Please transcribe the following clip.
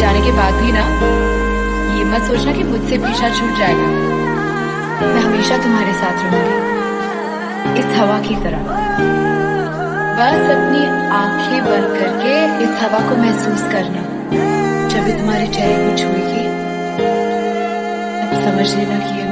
जाने के बाद भी ना ये मत सोचना कि मुझसे पीछा छूट जाएगा। मैं हमेशा तुम्हारे साथ रहूंगी, इस हवा की तरह। बस अपनी आंखें बंद करके इस हवा को महसूस करना। जब भी तुम्हारे चेहरे को छुएगी तब समझ लेना कि ये